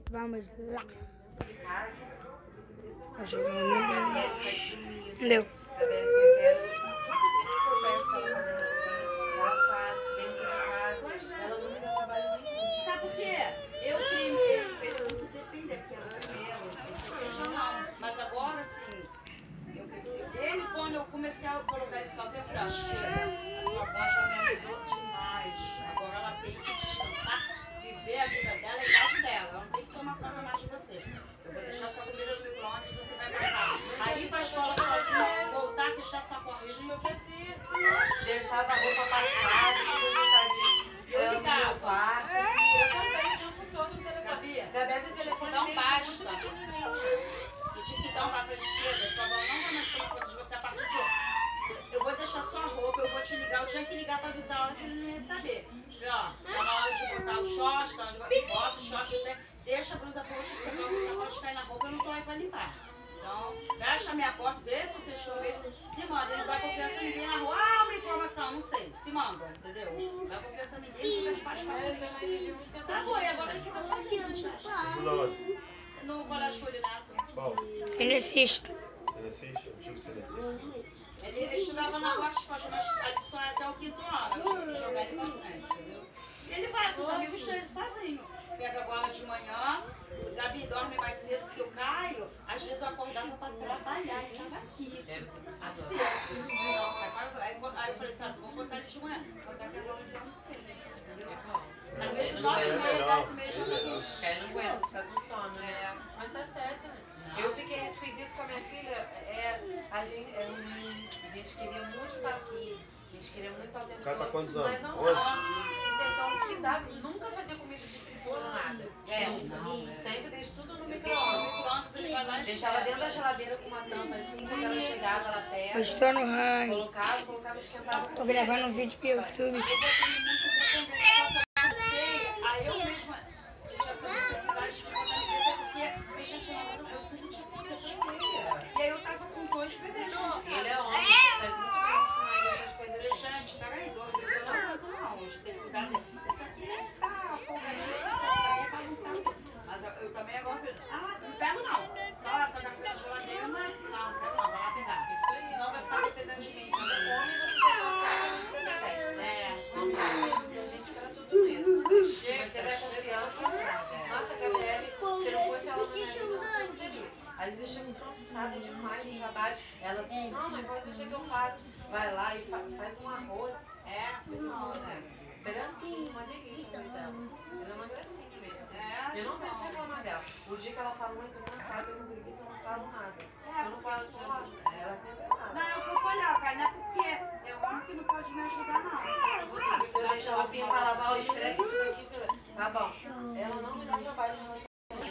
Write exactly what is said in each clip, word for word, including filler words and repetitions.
Vamos lá. De casa. Tá chegando. Deu. Sabe por quê? Eu tenho feito depender, porque ela é meu, mas agora sim, ele quando eu comecei a colocar ele sozinho, eu falei, ah, chega, a sua voz já me ajudou demais. Agora ela tem que descansar, viver a vida dela e a idade dela. Ela não tem que tomar conta mais de você. Eu vou deixar sua comida no micro-ondas, você vai passar. Aí ir pra escola sozinha, voltar, fechar sua portinha. Eu fazia. Deixava a roupa passar, eu ligava o quarto. Eu também, o tempo todo no telefone. Gabriela tem telefone, não basta. E tinha que dar uma frente, chega, sua avó não vai mais tomar conta de você a partir de hoje. Eu vou deixar sua roupa, eu vou te ligar. Eu tinha que ligar pra avisar a hora que ele não ia saber. Falei, ó, tá na hora de botar o short, tá na hora de bota o short, até deixa a blusa por último, você vai pode cair na roupa, eu não tô aí pra limpar. Então, fecha a minha porta, vê se fechou mesmo. Se manda, ele não dá confiança a ninguém na rua. Ah, uma informação, não sei. Se manda, entendeu? Não dá confiança a ninguém, não fica de paz. Tá bom, e agora ele fica sozinho, né? No colégio Colinato. Qual? Cinecista. Cinecista? Antigo cinecista? Ele, ele estudava na Rocha Costa, mas ali só é até o quinto ano. Eu tive que jogar ele pra frente, entendeu? E ele vai com os amigos dele sozinho. Pega a bola de manhã, o Gabi dorme mais cedo que o Caio. Às vezes eu acordava pra trabalhar, ele tava aqui. Assim. Aí eu falei assim, vou botar ele de manhã. Vou botar aquela bola de dorme cedo, entendeu? Às vezes nove e meia, dez e meia já tá. É, não aguento, fica com sono, né? Mas tá certo, né? Eu fiquei, fiz isso com a minha filha, é, a gente, é, a gente queria muito estar aqui, a gente queria muito estar o tempo O cara tá todo, quantos anos? mas não onze? dava. Então, o que dá, nunca fazia comida de fritura, nada. É, nunca. não, é. Sempre deixo tudo no micro-ondas. Ele vai lá e Deixava dentro da geladeira com uma tampa assim, quando ela chegava lá perto. Postou no ranho. Colocava, colocava, esquentava. Tô gravando um vídeo pro YouTube. Aí eu mesma senti essa necessidade de botar no bebê, porque me já chamava, eu fui de E aí eu tava com dois bebês. Ele é homem, faz muito bem ensinar ele essas coisas assim. Gente, peraí, dois bebês eu não aguento não, hoje tem que cuidar dele. Esse aqui tá folgadinho, pra mim bagunçado. Mas eu, eu também agora falei, ah, não pego não. Nossa, na frente da geladeira, mas não, não pego não, vai lá pegar. Isso aí. Senão vai ficar dependendo de mim. Homem, você já sabe que é dependente. É. A gente para tudo mesmo. Você vai com criança. Nossa, Gabriele, se não fosse ela na minha vida, você não seria. Às vezes eu chego cansada demais no trabalho. Ela, não, mãe, pode deixar que eu faço. Vai lá e fa faz um arroz. É, não, né? Branquinho, uma delícia a coisa dela. Ela é uma gracinha mesmo. Eu não tenho que reclamar dela. O dia que ela fala, mãe, tô cansada, eu não preguiça, eu não falo nada. Eu não posso falar. Ela sempre fala. Não, eu vou olhar, cara, não é porque é o homem que não pode me ajudar, não. Eu vou ter que Se eu deixar ela vir pra lavar o esfrega, isso daqui, isso daqui. Tá bom. Ela não me dá trabalho em relação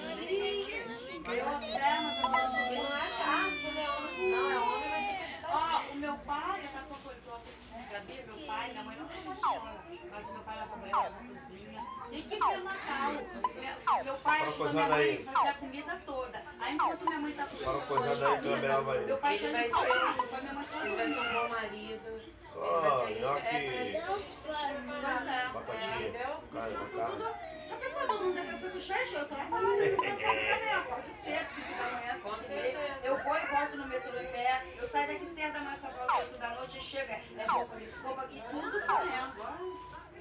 a eu até, mas eu não e não é chato, porque é homem. Não, é homem, mas tem que ajudar. Ó, o meu pai, eu tava com o Gabi, meu pai, minha mãe não trabalhava, mas o meu pai lava banheiro, lava cozinha. Tem que ver o Natal. Meu, meu pai ajuda minha mãe a fazer a comida toda. Aí enquanto minha mãe tá fazendo Fala coisa daí que Gabriela vai. meu pai Ele já vai vai ser, ser, minha mãe só ele vai ser um bom marido. Só, Ele vai ser isso. não É pra que isso que a gente tem que preparar. batatinha, Entendeu? carne, macarrão. a pessoa todo mundo eu fico, gente, eu trabalho, eu penso também, eu acordo cedo, cinco da manhã, Com cinco e meia. certeza. Eu vou e volto no metrô em pé, eu saio daqui cedo da manhã, só volto oito da noite e chega, é roupa, roupa e tudo correndo.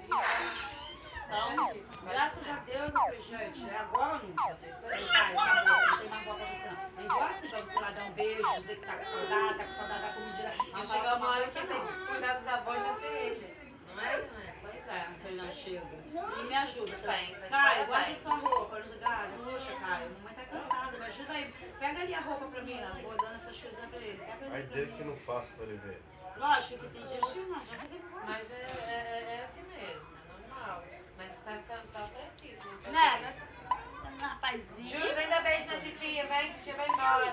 Então, graças a Deus, eu falei, gente, é agora ou nunca? Eu falei, pai, acabou, não tem mais bola pra você não. Não igual assim pra você lá dar um beijo, dizer que tá com saudade, tá com saudade da comida. Vai chegar uma hora que tem que cuidar dos avós, vai ser ele. Não é? Não é? Pois é, eu falei, não, chega. E me ajuda também. Bem, Cara, vai. guarda sua roupa, não lugar. Puxa, cara, a mamãe tá cansada, me ajuda aí. Pega ali a roupa pra mim, ó. Vou dando essas coisas pra ele. Pega ali Aí pra dele mim. que não faço pra ele ver. Lógico que tem dias que não, já fiquei com raiva. Mas é, é, é assim mesmo, é normal. Mas tá, tá certíssimo. Né? Rapazinho. Júlio, vem dar beijo na titia, vem, titia vai embora.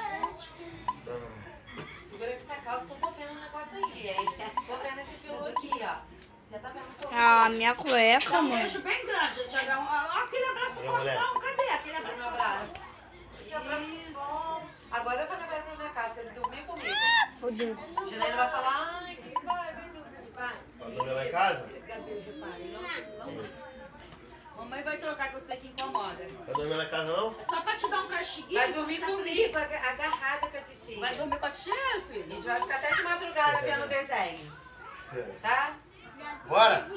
Segura que essa calça que eu tô vendo um negócio aí, hein? Tô vendo esse peru aqui, ó. Você tá vendo o seu Ah, minha cueca, Dá um mano. beijo bem grande, Tiagão. Ó, aquele abraço Minha forte, mulher. não. Cadê aquele abraço meu forte? abraço? Que abraço bom. Agora eu vou levar ele pra minha casa pra ele dormir comigo. Fudeu. Janaína vai falar, ai, que vai, vem dormir, vai. Tá dormindo lá em casa? Gabi, repare, não, não. Mamãe vai trocar que eu sei que incomoda. Tá dormir na casa não? É só pra te dar um castiguinho. Vai dormir comigo, aga- agarrada com a titia. Vai dormir com a tia, A filho? gente vai ficar até de madrugada vendo desenho, É. tá? Bora!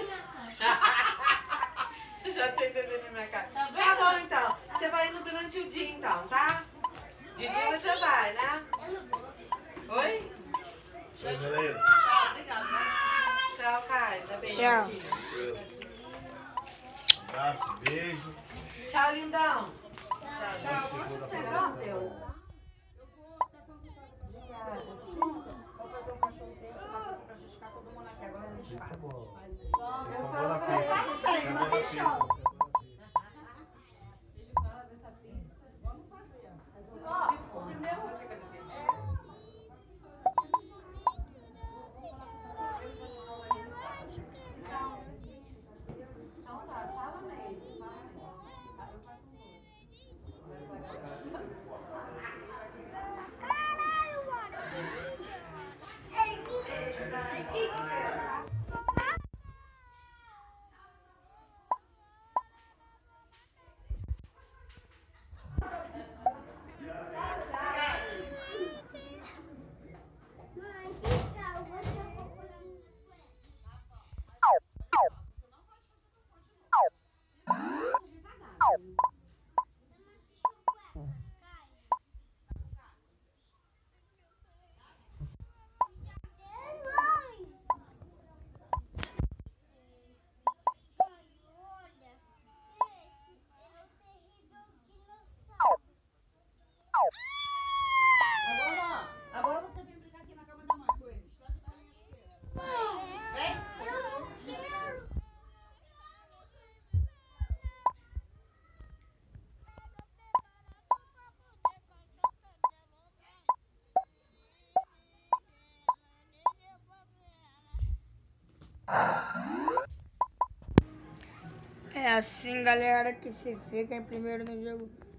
Já tem desenho na minha cara. Tá vendo? Tá bom, então. Você vai indo durante o dia, então, tá? De dia você vai, né? Oi? Beijo, Leila. Tchau, obrigada. Né? Tchau, Caio. Tá bem, Tchau. filho? Abraço, beijo. Tchau, lindão. Tchau. Segunda Você pra não deu. Isso é bom. Vocês são bons na pista. Vocês são bons na pista. Agora, agora você vem brincar aqui na cama da mãe com eles. Traz essa bolinha chuteira. Vem. É assim, galera, que se fica em primeiro no jogo.